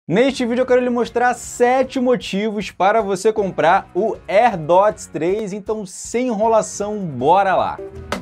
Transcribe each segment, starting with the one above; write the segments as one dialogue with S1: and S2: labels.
S1: Neste vídeo eu quero lhe mostrar 7 motivos para você comprar o AirDots 3, então sem enrolação, bora lá!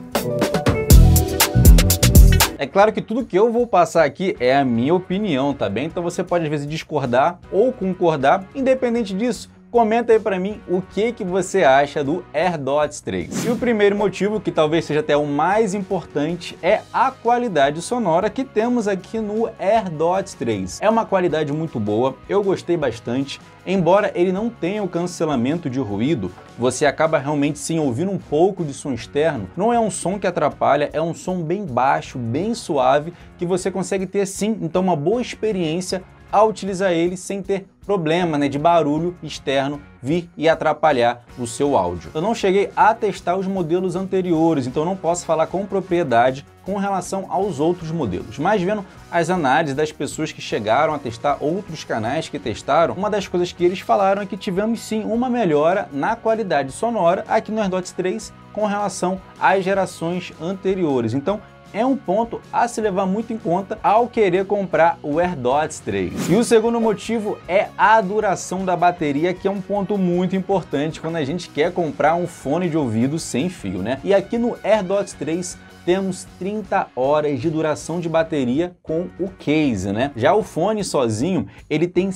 S1: É claro que tudo que eu vou passar aqui é a minha opinião, tá bem? Então você pode às vezes discordar ou concordar, independente disso. Comenta aí pra mim o que você acha do AirDots 3. E o primeiro motivo, que talvez seja até o mais importante, é a qualidade sonora que temos aqui no AirDots 3. É uma qualidade muito boa, eu gostei bastante. Embora ele não tenha o cancelamento de ruído, você acaba realmente sim ouvindo um pouco de som externo. Não é um som que atrapalha, é um som bem baixo, bem suave, que você consegue ter sim, então uma boa experiência ao utilizar ele sem ter problema, de barulho externo vir e atrapalhar o seu áudio. Eu não cheguei a testar os modelos anteriores, então não posso falar com propriedade com relação aos outros modelos. Mas vendo as análises das pessoas que chegaram a testar, outros canais que testaram, uma das coisas que eles falaram é que tivemos sim uma melhora na qualidade sonora aqui no AirDots 3 com relação às gerações anteriores. Então, é um ponto a se levar muito em conta ao querer comprar o AirDots 3. E o segundo motivo é a duração da bateria, que é um ponto muito importante quando a gente quer comprar um fone de ouvido sem fio, E aqui no AirDots 3 temos 30 horas de duração de bateria com o case, Já o fone sozinho, ele tem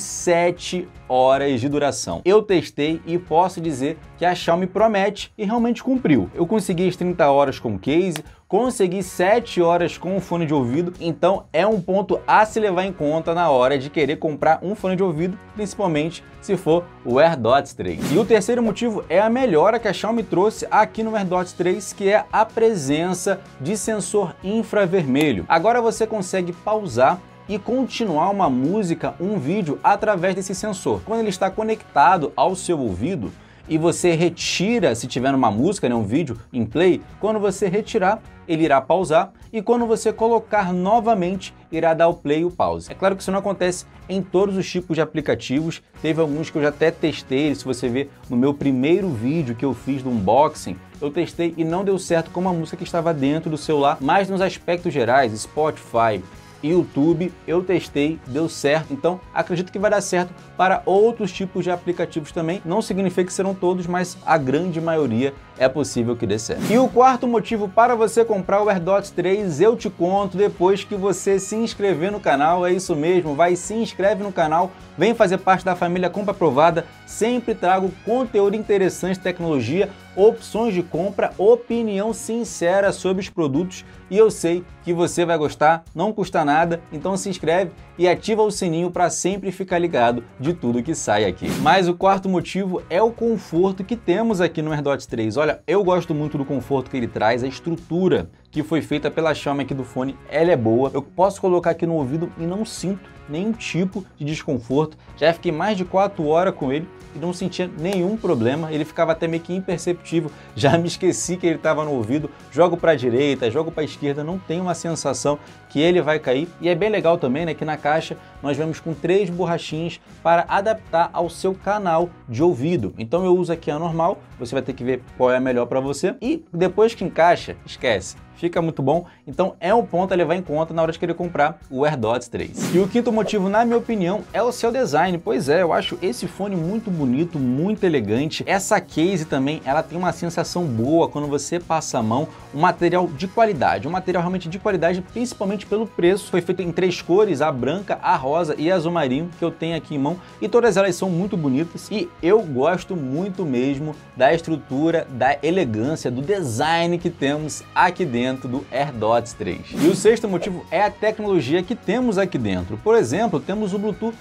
S1: 7 horas de duração. Eu testei e posso dizer que a Xiaomi promete e realmente cumpriu. Eu consegui as 30 horas com o case, consegui 7 horas com o fone de ouvido, então é um ponto a se levar em conta na hora de querer comprar um fone de ouvido, principalmente se for o AirDots 3. E o terceiro motivo é a melhora que a Xiaomi trouxe aqui no AirDots 3, que é a presença de sensor infravermelho. Agora você consegue pausar e continuar uma música, um vídeo através desse sensor. Quando ele está conectado ao seu ouvido e você retira, se tiver uma música, um vídeo em play, quando você retirar, ele irá pausar e quando você colocar novamente, irá dar o play e o pause. É claro que isso não acontece em todos os tipos de aplicativos, teve alguns que eu já até testei, se você ver no meu primeiro vídeo que eu fiz do unboxing, eu testei e não deu certo com uma música que estava dentro do celular, mas nos aspectos gerais, Spotify, YouTube, eu testei, deu certo, então acredito que vai dar certo para outros tipos de aplicativos também. Não significa que serão todos, mas a grande maioria é possível que dê certo. E o quarto motivo para você comprar o AirDots 3, eu te conto depois que você se inscrever no canal. É isso mesmo, vai, se inscreve no canal, vem fazer parte da família Compra Aprovada. Sempre trago conteúdo interessante de tecnologia, opções de compra, opinião sincera sobre os produtos e eu sei que você vai gostar, não custa nada, então se inscreve e ativa o sininho para sempre ficar ligado de tudo que sai aqui. Mas o quarto motivo é o conforto que temos aqui no AirDots 3. Olha, eu gosto muito do conforto que ele traz, a estrutura que foi feita pela Xiaomi aqui do fone, ela é boa. Eu posso colocar aqui no ouvido e não sinto nenhum tipo de desconforto. Já fiquei mais de 4 horas com ele e não sentia nenhum problema, ele ficava até meio que imperceptível, já me esqueci que ele estava no ouvido, jogo para a direita, jogo para a esquerda, não tem uma sensação que ele vai cair. E é bem legal também, que na caixa nós vemos com 3 borrachinhas para adaptar ao seu canal de ouvido. Então eu uso aqui a normal, você vai ter que ver qual é a melhor para você e depois que encaixa, esquece. Fica muito bom, então é um ponto a levar em conta na hora de querer comprar o AirDots 3. E o quinto motivo, na minha opinião, é o seu design. Pois é, eu acho esse fone muito bonito, muito elegante. Essa case também, ela tem uma sensação boa quando você passa a mão, um material de qualidade, um material realmente de qualidade, principalmente pelo preço. Foi feito em 3 cores, a branca, a rosa e a azul marinho, que eu tenho aqui em mão, e todas elas são muito bonitas e eu gosto muito mesmo da estrutura, da elegância, do design que temos aqui dentro do AirDots 3. E o sexto motivo é a tecnologia que temos aqui dentro. Por exemplo, temos o Bluetooth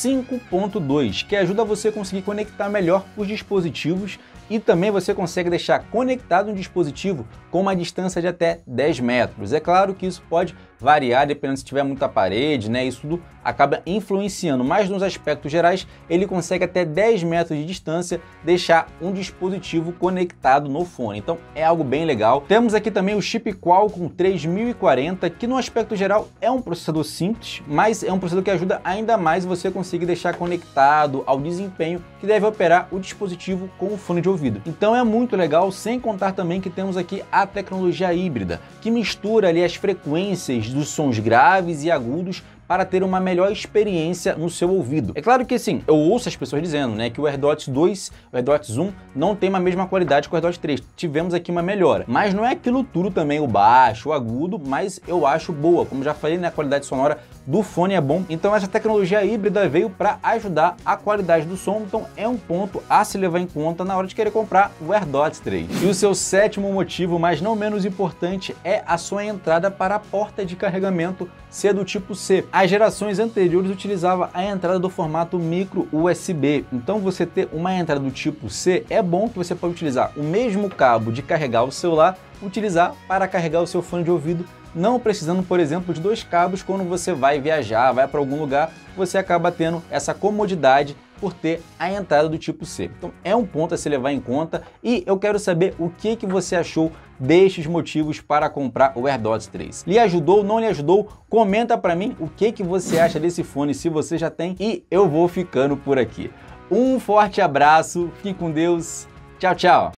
S1: 5.2, que ajuda você a conseguir conectar melhor os dispositivos e também você consegue deixar conectado um dispositivo com uma distância de até 10 metros. É claro que isso pode variar dependendo se tiver muita parede, Isso tudo acaba influenciando, mas nos aspectos gerais ele consegue até 10 metros de distância deixar um dispositivo conectado no fone. Então é algo bem legal. Temos aqui também o chip Qualcomm 3040, que no aspecto geral é um processador simples, mas é um processador que ajuda ainda mais você conseguir deixar conectado ao desempenho que deve operar o dispositivo com o fone de ouvido. Então é muito legal, sem contar também que temos aqui a tecnologia híbrida, que mistura ali as frequências dos sons graves e agudos para ter uma melhor experiência no seu ouvido. É claro que sim, eu ouço as pessoas dizendo, né, que o AirDots 2, o AirDots 1 não tem a mesma qualidade que o AirDots 3. Tivemos aqui uma melhora, mas não é aquilo tudo também, o baixo, o agudo, mas eu acho boa. Como já falei, né, a qualidade sonora do fone é bom, então essa tecnologia híbrida veio para ajudar a qualidade do som, então é um ponto a se levar em conta na hora de querer comprar o AirDots 3. E o seu sétimo motivo, mas não menos importante, é a sua entrada para a porta de carregamento ser do tipo C. As gerações anteriores utilizavam a entrada do formato micro USB, então você ter uma entrada do tipo C é bom, que você pode utilizar o mesmo cabo de carregar o celular, utilizar para carregar o seu fone de ouvido, não precisando, por exemplo, de dois cabos. Quando você vai viajar, vai para algum lugar, você acaba tendo essa comodidade por ter a entrada do tipo C. Então é um ponto a se levar em conta e eu quero saber o que você achou destes motivos para comprar o AirDots 3. Lhe ajudou, não lhe ajudou? Comenta para mim o que você acha desse fone, se você já tem, e eu vou ficando por aqui. Um forte abraço, fique com Deus, tchau, tchau!